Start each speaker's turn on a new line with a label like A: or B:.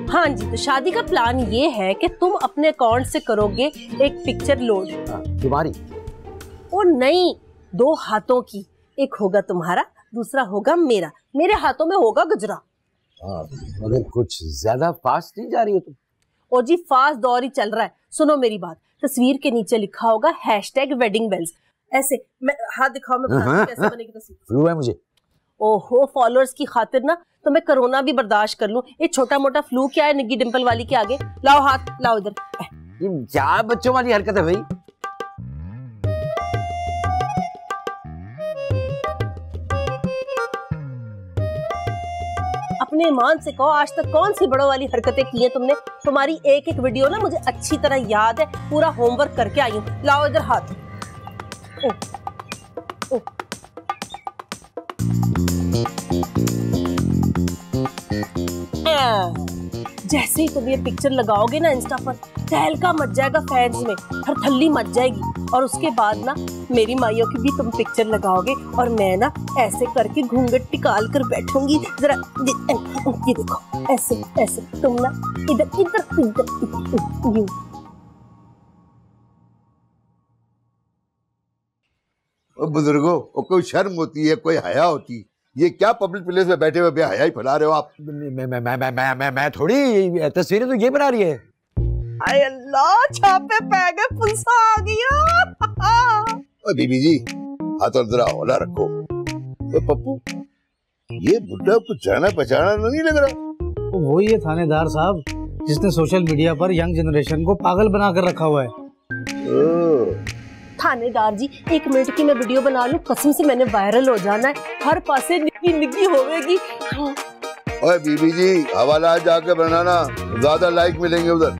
A: हाँ जी, तो शादी का प्लान ये है कि तुम अपने अकाउंट से करोगे एक पिक्चर लोड।
B: तुम्हारी?
A: ओ नहीं, 2 हाथों की, एक होगा तुम्हारा, दूसरा होगा मेरा, मेरे हाथों में होगा गजरा।
B: मगर कुछ ज्यादा फास्ट नहीं जा रही हो तुम?
A: और जी फास्ट दौर ही चल रहा है। सुनो मेरी बात, तस्वीर के नीचे लिखा होगा #wedding-bells। ऐसे मैं हाथ दिखाओ, मैं बताती हूं कैसे बनेगी तस्वीर।
B: फ्लू है मुझे।
A: ओहो, फॉलोअर्स की खातिर ना तो मैं कोरोना भी बर्दाश्त कर लूं, ये छोटा मोटा फ्लू क्या है निग्गी डिंपल वाली के आगे। लाओ हाथ, लाओ इधर।
B: ये क्या बच्चों वाली हरकत है भाई?
A: अपने ईमान से कहो, आज तक कौन सी बड़ों वाली हरकतें की हैं तुमने? तुम्हारी एक एक वीडियो ना मुझे अच्छी तरह याद है, पूरा होमवर्क करके आई हूँ। लाओ इधर हाथ। ओ, ओ। जैसे ही तुम ये पिक्चर लगाओगे ना इंस्टा पर, तहलका मच जाएगा फैंस में, हर थल्ली मच जाएगी। और उसके बाद ना मेरी माइयों की भी तुम पिक्चर लगाओगे और मैं ना ऐसे करके घूंघट निकाल कर बैठूंगी। जरा ये देखो, ऐसे ऐसे तुम ना इधर इधर इधर यूं।
C: बुजुर्गों, कोई शर्म होती है, कोई हया होती? ये क्या पब्लिक प्लेस में बैठे हुए बेहया ही फैला रहे हो आप?
B: मैं थोड़ी, तस्वीरें तो ये बना रही है।
A: अरे अल्लाह, छापे पै गए, पुलिस आ गया।
C: बीबी जी, हाथ और जरा हौला रखो। तो पप्पू, ये बुड्ढा कुछ जाना पहचाना नहीं लग रहा।
D: तो वही है थानेदार साहब, जिसने सोशल मीडिया पर यंग जनरेशन को पागल बनाकर रखा हुआ है।
A: थानेदार जी, 1 मिनट की मैं वीडियो बना लूं, कसम से मैंने वायरल हो जाना है, हर पासे निग्गी निग्गी होवेगी।
C: ओए बीबी जी, हवाला जाके बनाना, ज्यादा लाइक मिलेंगे उधर।